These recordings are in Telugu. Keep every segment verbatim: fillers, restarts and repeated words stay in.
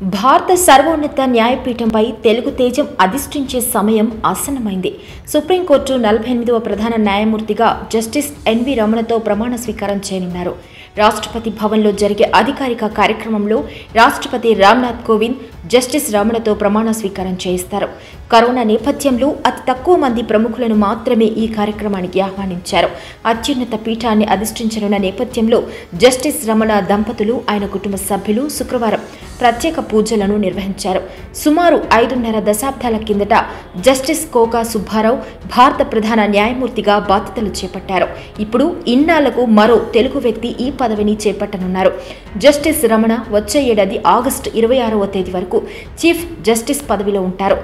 భారత సర్వోన్నత న్యాయపీఠంపై తెలుగు తేజం అధిష్ఠించే సమయం ఆసన్నమైంది. సుప్రీంకోర్టు నలభై ఎనిమిదవ ప్రధాన న్యాయమూర్తిగా జస్టిస్ ఎన్వి రమణతో ప్రమాణ స్వీకారం చేయనున్నారు. రాష్ట్రపతి భవన్లో జరిగే అధికారిక కార్యక్రమంలో రాష్ట్రపతి రామ్నాథ్ కోవింద్ జస్టిస్ రమణతో ప్రమాణ స్వీకారం చేయిస్తారు. కరోనా నేపథ్యంలో అతి తక్కువ మంది ప్రముఖులను మాత్రమే ఈ కార్యక్రమానికి ఆహ్వానించారు. అత్యున్నత పీఠాన్ని అధిష్ఠించనున్న నేపథ్యంలో జస్టిస్ రమణ దంపతులు, ఆయన కుటుంబ సభ్యులు శుక్రవారం ప్రత్యేక పూజలను నిర్వహించారు. సుమారు ఐదున్నర దశాబ్దాల కిందట జస్టిస్ కోకా సుబ్బారావు భారత ప్రధాన న్యాయమూర్తిగా బాధ్యతలు చేపట్టారు. ఇప్పుడు ఇన్నాళ్లకు మరో తెలుగు వ్యక్తి ఈ పదవిని చేపట్టనున్నారు. జస్టిస్ రమణ వచ్చే ఏడాది ఆగస్టు ఇరవై ఆరవ తేదీ వరకు చీఫ్ జస్టిస్ పదవిలో ఉంటారు.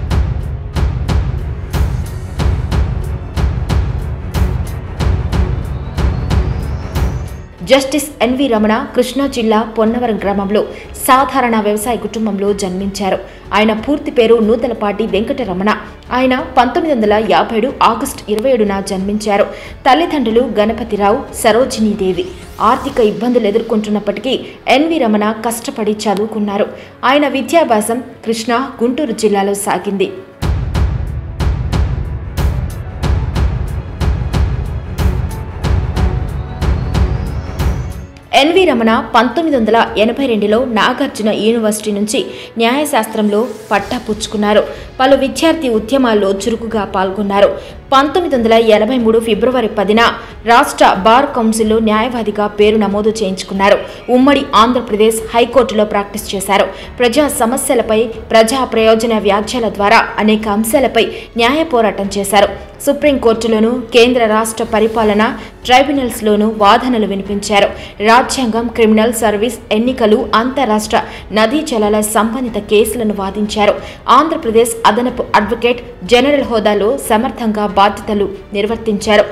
జస్టిస్ ఎన్వి రమణ కృష్ణా జిల్లా పొన్నవరం గ్రామంలో సాధారణ వ్యవసాయ కుటుంబంలో జన్మించారు. ఆయన పూర్తి పేరు నూతలపాటి వెంకట రమణ. ఆయన పంతొమ్మిది వందల యాభై ఏడు ఆగస్టు ఇరవై ఏడున జన్మించారు. తల్లిదండ్రులు గణపతిరావు, సరోజినీదేవి. ఆర్థిక ఇబ్బందులు ఎదుర్కొంటున్నప్పటికీ ఎన్వి రమణ కష్టపడి చదువుకున్నారు. ఆయన విద్యాభ్యాసం కృష్ణా, గుంటూరు జిల్లాలో సాగింది. ఎన్వి రమణ పంతొమ్మిది వందల ఎనభై రెండులో నాగార్జున యూనివర్సిటీ నుంచి న్యాయశాస్త్రంలో పట్టా పుచ్చుకున్నారు. పలు విద్యార్థి ఉద్యమాల్లో చురుకుగా పాల్గొన్నారు. పంతొమ్మిది వందల ఎనభై మూడు ఫిబ్రవరి పదిన రాష్ట్ర బార్ కౌన్సిల్లో న్యాయవాదిగా పేరు నమోదు చేయించుకున్నారు. ఉమ్మడి ఆంధ్రప్రదేశ్ హైకోర్టులో ప్రాక్టీస్ చేశారు. ప్రజా సమస్యలపై, ప్రజా ప్రయోజన వ్యాజ్యాల ద్వారా అనేక అంశాలపై న్యాయ పోరాటం చేశారు. సుప్రీంకోర్టులోనూ, కేంద్ర రాష్ట్ర పరిపాలన ట్రైబ్యునల్స్లోనూ వాదనలు వినిపించారు. రాజ్యాంగం, క్రిమినల్ సర్వీస్, ఎన్నికలు, అంతరాష్ట్ర నదీ జలాల సంబంధిత కేసులను వాదించారు. ఆంధ్రప్రదేశ్ అదనపు అడ్వకేట్ జనరల్ హోదాలో సమర్థంగా బాధ్యతలు నిర్వర్తించారు.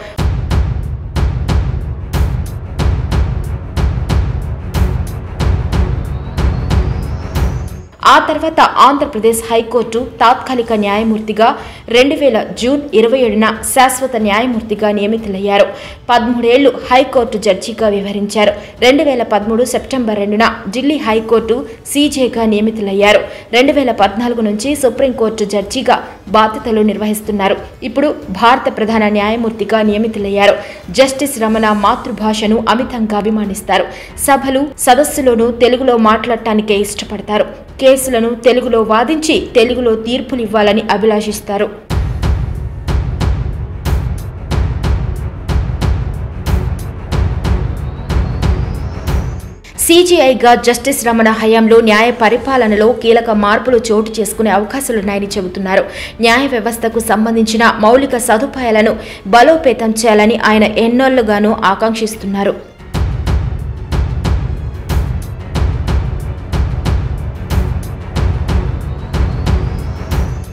ఆ తర్వాత ఆంధ్రప్రదేశ్ హైకోర్టు తాత్కాలిక న్యాయమూర్తిగా రెండు వేల జూన్ ఇరవై ఏడున శాశ్వత న్యాయమూర్తిగా నియమితులయ్యారు. పదమూడేళ్లు హైకోర్టు జడ్జిగా వ్యవహరించారు. రెండు వేల పదమూడు సెప్టెంబర్ రెండున ఢిల్లీ హైకోర్టు సీజేగా నియమితులయ్యారు. రెండు వేల పద్నాలుగు నుంచి సుప్రీంకోర్టు జడ్జిగా బాధ్యతలు నిర్వహిస్తున్నారు. ఇప్పుడు భారత ప్రధాన న్యాయమూర్తిగా నియమితులయ్యారు. జస్టిస్ రమణ మాతృభాషను అమితంగా అభిమానిస్తారు. సభలు, సదస్సులోనూ తెలుగులో మాట్లాడటానికే ఇష్టపడతారు. కేసులను తెలుగులో వాదించి తెలుగులో తీర్పునివ్వాలని అభిలాషిస్తారు. సీజీఐగా జస్టిస్ రమణ హయాంలో న్యాయ పరిపాలనలో కీలక మార్పులు చోటు చేసుకునే అవకాశాలున్నాయని చెబుతున్నారు. న్యాయ వ్యవస్థకు సంబంధించిన మౌలిక సదుపాయాలను బలోపేతం చేయాలని ఆయన ఎన్నోళ్లుగానూ ఆకాంక్షిస్తున్నారు.